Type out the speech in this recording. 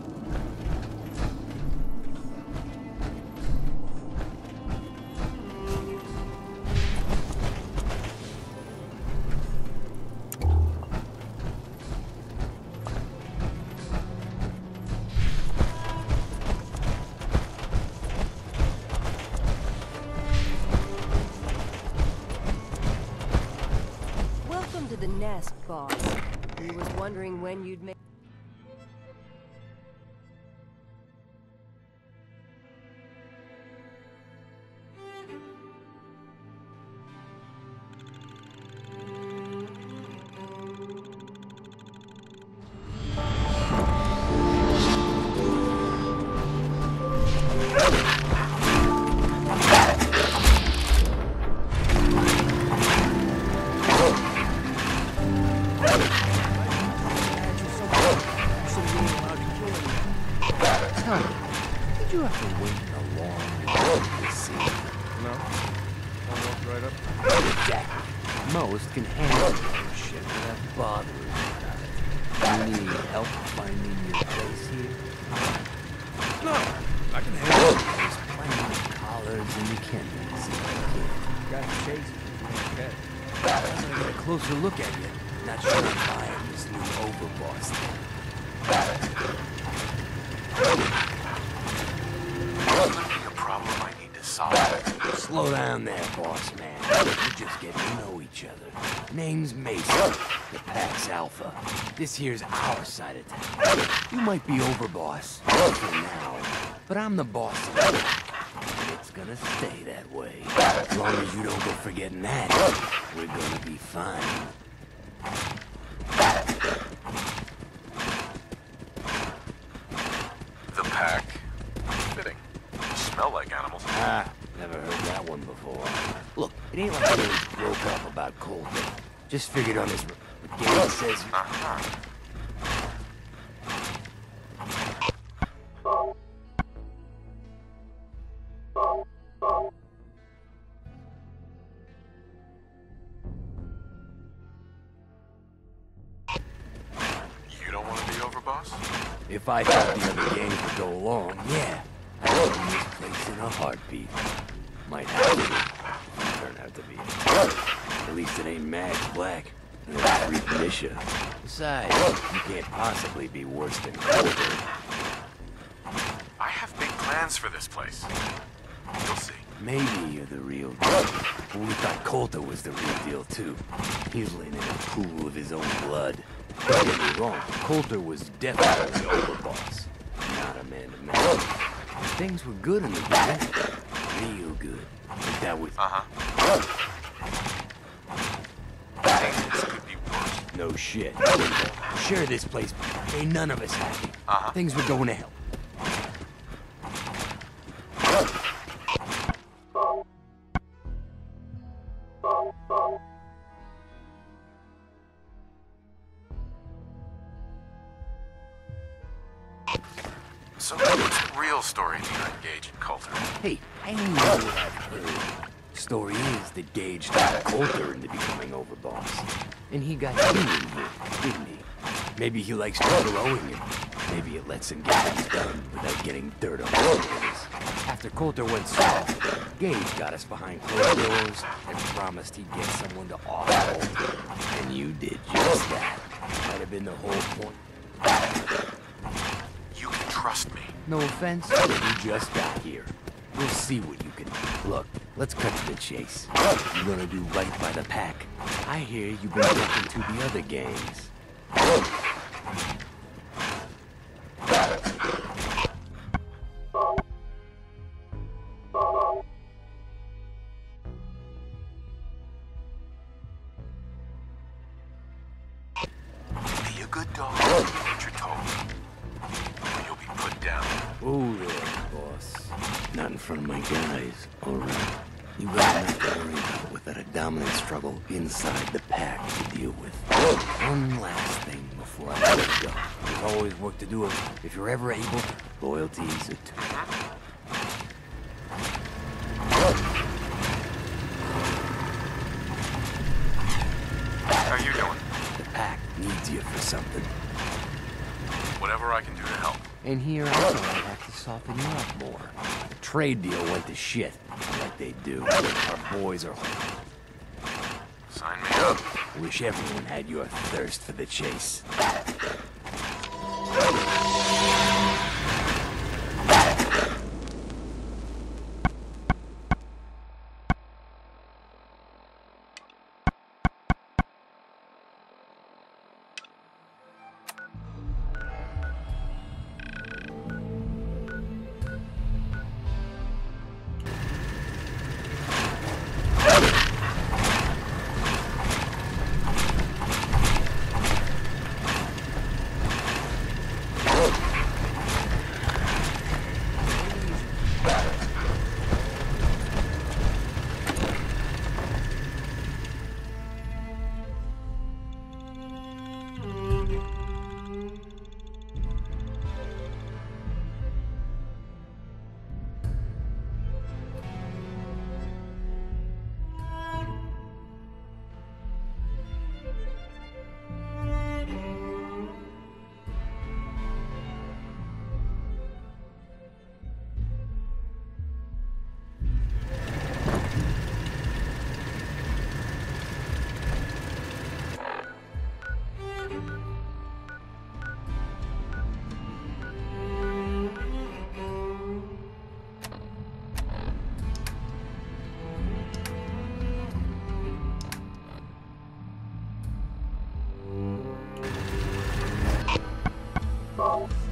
Welcome to the nest, boss. I was wondering when you'd make... Did you have to wait a long time to see? No? I walked right up. Exactly. Most can handle that shit without bothering about it. You need help finding your place here? No, I can handle it. There's plenty of collards and you can see if you can. Got chased. Okay. I'm gonna get a closer look at you. Not sure I'm buying this new overboss thing. A problem I need to solve. Slow down there, boss man. We're just getting to know each other. Name's Mason, the Pax Alpha. This here's our side of town. You might be overboss for now, but I'm the boss of the pack. It's gonna stay that way. As long as you don't go forgetting that, we're gonna be fine. The pack. Fitting. Smell like animals. Ah, never heard that one before. Look, it ain't like we broke up about Colton. Just figured on his... What Gage says... You don't want to be overboss? If I thought the other gangs would go along, yeah. I'd open this place in a heartbeat. Might have to. Turn out to be. At least it ain't Max Black. And it's Freak Misha. Besides, you can't possibly be worse than Colter. I have big plans for this place. You'll see. Maybe you're the real deal. But we thought Colter was the real deal, too. He's laying in a pool of his own blood. Don't get me wrong, Colter was definitely the overboss. Not a man-to-man. Things were good in the beginning. Real good. But that was... Things could be worse. No shit. Share this place. Ain't none of us happy. Things were going to hell. So what's the real story behind Gage and Coulter? Hey, I know what I've heard. Story is that Gage talked Colter into becoming overboss. And he got you in here, didn't he? Maybe he likes overrowing him. Maybe it lets him get things done without getting dirt on his hands. After Colter went soft, Gage got us behind closed doors and promised he'd get someone to off Colter. And you did just that. Might have been the whole point. You can trust me. No offense, you just got here. We'll see what you can do. Look, let's cut to the chase. You're gonna do right by the pack. I hear you've been talking to the other gangs. Be a good dog. What you're told. Or you'll be put down. Oh, there, boss. Not in front of my guys. All right. You got enough to worry about without a dominant struggle inside the pack to deal with. One last thing before I let you go. There's always work to do if you're ever able. Loyalty is a tool. How you doing? The pack needs you for something. Whatever I can do to help. And here I thought I'd have to soften you up more. The trade deal went to shit, like they do. Our boys are... Sign me up. Wish everyone had your thirst for the chase. Oh.